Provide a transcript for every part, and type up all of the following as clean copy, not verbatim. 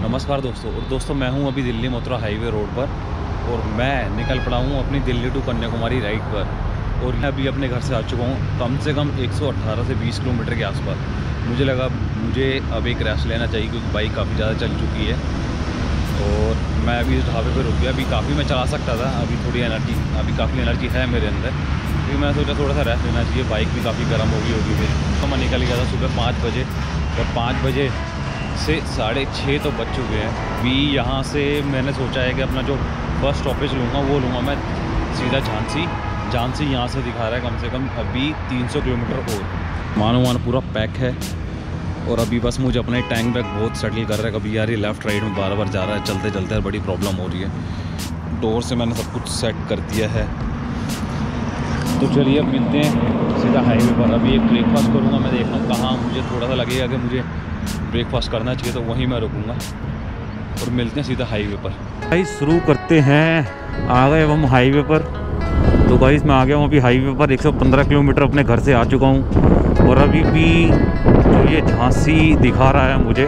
नमस्कार दोस्तों, मैं हूं अभी दिल्ली मथुरा हाईवे रोड पर और मैं निकल पड़ा हूं अपनी दिल्ली टू कन्याकुमारी राइड पर। और मैं अभी अपने घर से आ चुका हूं कम से कम 118 से 20 किलोमीटर के आसपास। मुझे लगा मुझे अब एक रेस्ट लेना चाहिए क्योंकि बाइक काफ़ी ज़्यादा चल चुकी है। और मैं अभी इस ढाबे पर रुक गया। अभी काफ़ी मैं चला सकता था, अभी काफ़ी एनर्जी है मेरे अंदर, क्योंकि मैं सोचा थोड़ा सा रेस्ट लेना चाहिए। बाइक भी काफ़ी गर्म होगी फिर तो मैं निकल गया था सुबह 5 बजे और 5 बजे से 6:30 तो बज चुके हैं। अभी यहाँ से मैंने सोचा है कि अपना जो फर्स्ट स्टॉपेज लूँगा वो लूँगा मैं सीधा झांसी यहाँ से दिखा रहा है कम से कम अभी 300 किलोमीटर और। मानो पूरा पैक है और अभी बस मुझे अपना टैंक बैग बहुत सेटल कर रहा है। कभी यार ये लेफ़्ट राइट में बार जा रहा है, चलते चलते बड़ी प्रॉब्लम हो रही है। डोर से मैंने सब कुछ सेट कर दिया है। तो चलिए अब मिलते हैं सीधा हाईवे पर। अभी एक ब्रेकफास्ट करूँगा, मैं देखता हूँ कहाँ मुझे थोड़ा सा लगेगा कि मुझे ब्रेकफास्ट करना चाहिए तो वहीं मैं रुकूँगा और मिलते हैं सीधा हाईवे पर। गाइस शुरू करते हैं। आ गए हम हाईवे पर। तो गाइस मैं आ गया हूँ अभी हाईवे पर। 115 किलोमीटर अपने घर से आ चुका हूँ और अभी भी जो ये झांसी दिखा रहा है मुझे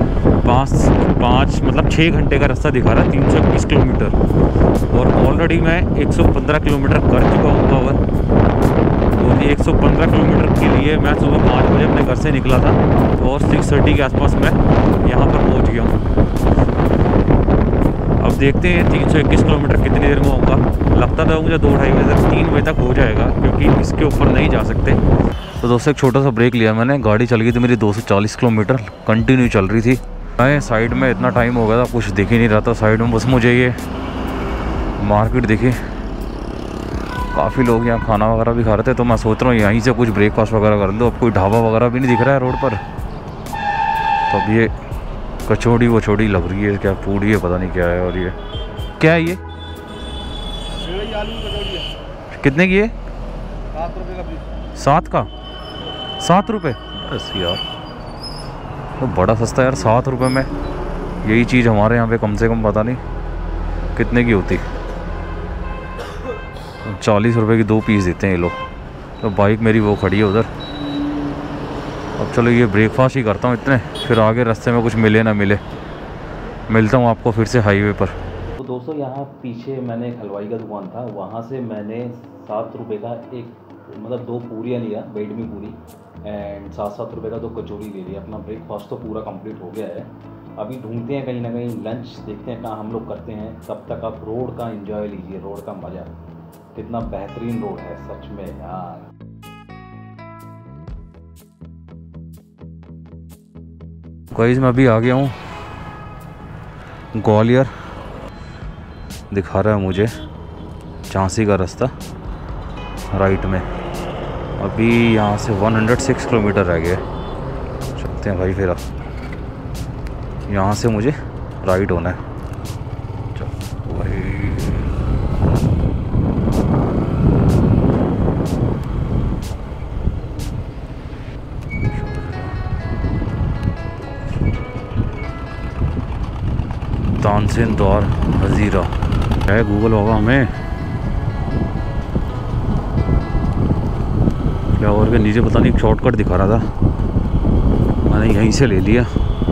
6 घंटे का रास्ता दिखा रहा है, 320 किलोमीटर। और ऑलरेडी मैं 115 किलोमीटर कर चुका हूँ कवर। और ये 115 किलोमीटर के लिए मैं सुबह 5 बजे अपने घर से निकला था और 6:30 के आसपास मैं यहाँ पर पहुँच गया हूँ। अब देखते हैं 321 किलोमीटर कितनी देर में होगा। लगता था मुझे 2-2:30 बजे तक 3 बजे तक हो जाएगा क्योंकि इसके ऊपर नहीं जा सकते। तो दोस्तों एक छोटा सा ब्रेक लिया मैंने। गाड़ी चल गई थी मेरी 240 किलोमीटर कंटिन्यू चल रही थी। मैं साइड में इतना टाइम हो गया था कुछ दिख ही नहीं रहा था साइड में। बस मुझे ये मार्केट दिखी, काफ़ी लोग यहाँ खाना वगैरह भी खा रहे थे। तो मैं सोच रहा हूँ यहीं से कुछ ब्रेकफास्ट वगैरह कर लो। अब कोई ढाबा वगैरह भी नहीं दिख रहा है रोड पर। तो अब ये कचौड़ी वचौड़ी लग रही है, क्या पूड़ी है पता नहीं क्या है। और ये क्या है, ये आलू की कचौड़ी है। कितने की है? 7 रुपये का पीस। 7 का? 7 रुपये? बस यार तो बड़ा सस्ता यार। 7 रुपये में यही चीज़ हमारे यहाँ पे कम से कम पता नहीं कितने की होती। 40 रुपये की 2 पीस देते हैं ये लोग। तो बाइक मेरी वो खड़ी है उधर। अब चलो ये ब्रेकफास्ट ही करता हूँ इतने, फिर आगे रास्ते में कुछ मिले ना मिले मिलता हूँ आपको फिर से हाईवे पर। तो दोस्तों यहाँ पीछे मैंने एक हलवाई का दुकान था, वहाँ से मैंने 7 रुपये का एक 2 पूरियाँ लिया, बेड में पूरी एंड 7 रुपये का 2 कचौड़ी ले लिया। अपना ब्रेकफास्ट तो पूरा कंप्लीट हो गया है। अभी ढूंढते हैं कहीं ना कहीं लंच, देखते हैं कहाँ हम लोग करते हैं। तब तक आप रोड का एंजॉय लीजिए, रोड का मज़ा। कितना बेहतरीन रोड है सच में यार। गाइस मैं अभी आ गया हूँ ग्वालियर। दिखा रहा है मुझे झांसी का रास्ता राइट में। अभी यहाँ से 106 किलोमीटर रह गए। चलते हैं भाई, फिर अब यहाँ से मुझे राइट होना है। चलो भाई। तानसेन द्वार हजीरा है, गूगल होगा हमें क्या। और के नीचे पता नहीं शॉर्टकट दिखा रहा था, मैंने यहीं से ले लिया।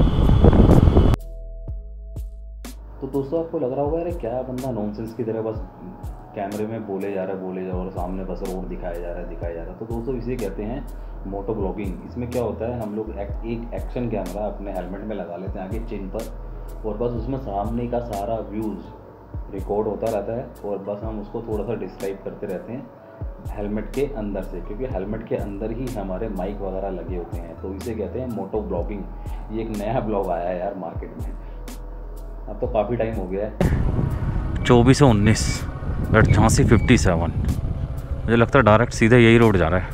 तो दोस्तों आपको लग रहा होगा अरे क्या बंदा नॉनसेंस की तरह बस कैमरे में बोले जा रहा है और सामने बस रोड दिखाया जा रहा है। तो दोस्तों इसे कहते हैं मोटो ब्लॉगिंग। इसमें क्या होता है, हम लोग एक एक्शन कैमरा अपने हेलमेट में लगा लेते हैं आगे चिन पर और बस उसमें सामने का सारा व्यूज़ रिकॉर्ड होता रहता है और बस हम उसको थोड़ा सा डिस्क्राइब करते रहते हैं हेलमेट के अंदर से, क्योंकि हेलमेट के अंदर ही हमारे माइक वगैरह लगे होते हैं। तो इसे कहते हैं मोटो ब्लॉगिंग। ये एक नया ब्लॉग आया है यार मार्केट में, अब तो काफ़ी टाइम हो गया है। 2419 झांसी 57। मुझे लगता है डायरेक्ट सीधे यही रोड जा रहा है।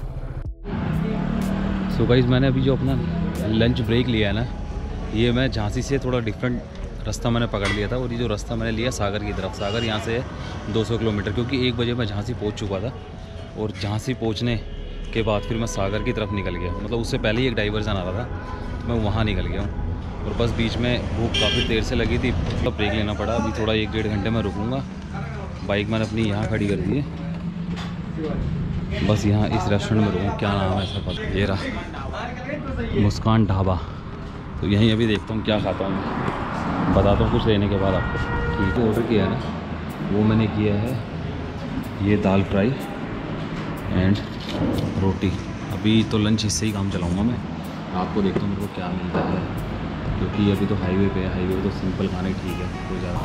सो गाइस मैंने अभी जो अपना लंच ब्रेक लिया है ना, ये मैं झांसी से थोड़ा डिफरेंट रास्ता मैंने पकड़ लिया था। और ये जो रास्ता मैंने लिया सागर की तरफ, सागर यहाँ से है 200 किलोमीटर, क्योंकि 1 बजे मैं झांसी पहुँच चुका था। और झांसी पहुँचने के बाद फिर मैं सागर की तरफ निकल गया, मतलब उससे पहले ही एक डाइवर्जन आ रहा था, तो मैं वहाँ निकल गया हूँ। और बस बीच में भूख काफ़ी देर से लगी थी, तो ब्रेक लेना पड़ा। अभी थोड़ा 1-1.5 घंटे में रुकूँगा। बाइक मैंने अपनी यहाँ खड़ी कर दी है, बस यहाँ इस रेस्टोरेंट में रुकूँ। क्या नाम है इसका पता, ये रहा मुस्कान ढाबा। तो यहीं अभी देखता हूँ क्या खाता हूँ। बताता हूँ कुछ लेने के बाद आपको। ठीक है, ऑर्डर किया है ना, वो मैंने किया है ये दाल फ्राई एंड रोटी। अभी तो लंच इससे ही काम चलाऊँगा मैं। आपको देखता हूँ मेरे को क्या मिलता है, क्योंकि अभी तो हाईवे पे है। हाईवे तो सिंपल खाना ही ठीक है, कोई ज़्यादा।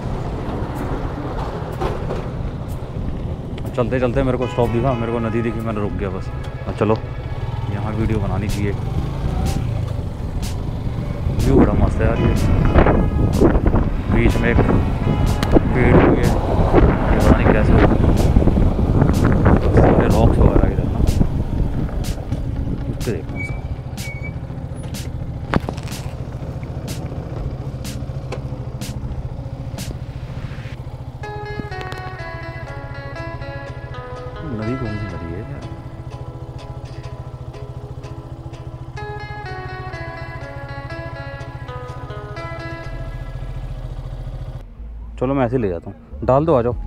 चलते चलते मेरे को स्टॉप दिखा, मेरे को नदी दिखी, मैंने रुक गया बस। चलो यहाँ वीडियो बनानी चाहिए। व्यू बड़ा मस्त है यार, ये बीच में एक पेड़ भी है, पता नहीं कैसे रॉक्स वगैरह इधर ना, उससे देखता हूँ। नदी कौन सी नदी है यार? चलो मैं ऐसे ही ले जाता हूँ, डाल दो, आ जाओ।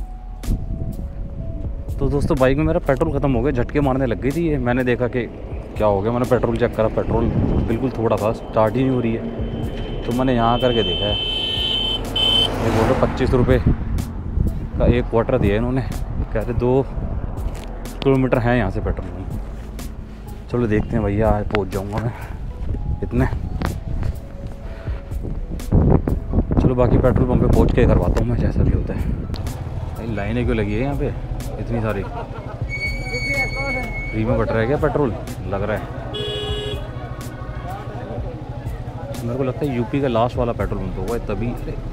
तो दोस्तों बाइक में मेरा पेट्रोल ख़त्म हो गया, झटके मारने लग गई थी ये। मैंने देखा कि क्या हो गया, मैंने पेट्रोल चेक करा, पेट्रोल बिल्कुल थोड़ा था, स्टार्ट ही नहीं हो रही है। तो मैंने यहाँ करके देखा है, ये बोल रहे 25 रुपये का एक क्वार्टर दिया इन्होंने, कह रहे 2 किलोमीटर है यहाँ से पेट्रोल पंप। चलो देखते हैं भैया, आज पहुँच जाऊँगा मैं इतने। चलो बाकी पेट्रोल पंप पे पहुँच के करवाता हूँ मैं, जैसा भी होता है। भाई लाइनें क्यों लगी है यहाँ पे इतनी सारी? फ्री में बट रहा है क्या पेट्रोल, लग रहा है। मेरे को लगता है यूपी का लास्ट वाला पेट्रोल पंप होगा तभी।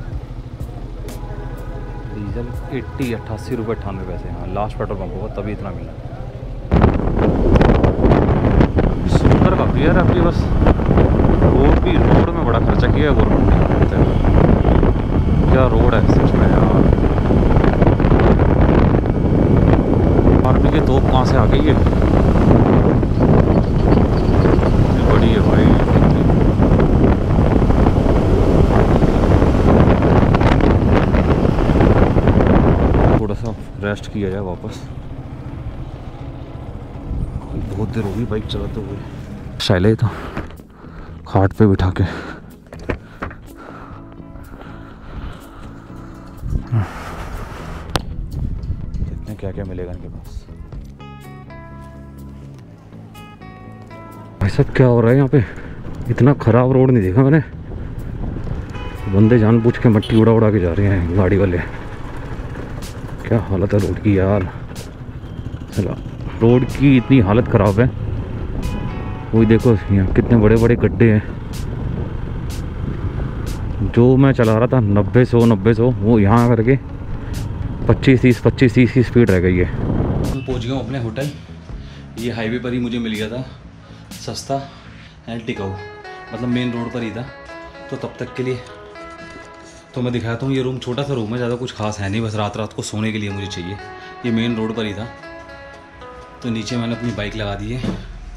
डीजल 88 रुपये 98 पैसे, हाँ लास्ट पेट्रोल पंप होगा तभी इतना मिला। सुंदर काफ़ी यार अपनी, बस रोड में बड़ा खर्चा किया है गवर्नमेंट ने। क्या रोड है सच में यार। आर्मी की तोप कहाँ से आ गई है, बड़ी है भाई। थोड़ा सा रेस्ट किया जाए वापस, बहुत देर होगी बाइक चलाते हुए। शैले तो खाट पे बिठा के देखते हैं क्या क्या मिलेगा इनके पास। भाई सब क्या हो रहा है यहाँ पे, इतना ख़राब रोड नहीं देखा मैंने। बंदे जानबूझ के मट्टी उड़ा उड़ा के जा रहे हैं गाड़ी वाले। क्या हालत है रोड की यार, चला रोड की इतनी हालत ख़राब है। वही देखो यहाँ कितने बड़े बड़े गड्ढे हैं। जो मैं चला रहा था 90-100 वो यहाँ करके 25-30 की स्पीड रह गई है। पहुँच गया हूँ अपने होटल। ये हाईवे पर ही मुझे मिल गया था, सस्ता एंड टिकाऊ, मतलब मेन रोड पर ही था। तो तब तक के लिए तो मैं दिखाता हूँ। ये रूम छोटा सा रूम है, ज़्यादा कुछ खास है नहीं, बस रात को सोने के लिए मुझे चाहिए। ये मेन रोड पर ही था। तो नीचे मैंने अपनी बाइक लगा दी है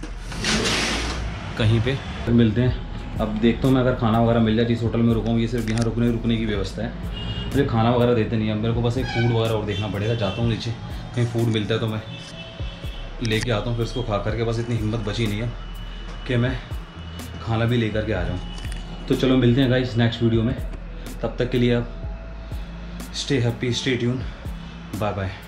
कहीं पे, मिलते हैं। अब देखता हूँ मैं, अगर खाना वगैरह मिल जाए जिस होटल में रुका हूँ, ये सिर्फ यहाँ रुकने की व्यवस्था है, मुझे खाना वगैरह देते नहीं है। मेरे को बस एक फूड वगैरह और देखना पड़ेगा। जाता हूँ नीचे, कहीं फूड मिलता है तो मैं लेके आता हूँ, फिर उसको खा करके। बस इतनी हिम्मत बची नहीं है कि मैं खाना भी लेकर के आ जाऊँ। तो चलो मिलते हैं गाइस नेक्स्ट वीडियो में। तब तक के लिए आप stay happy, stay tune, bye bye.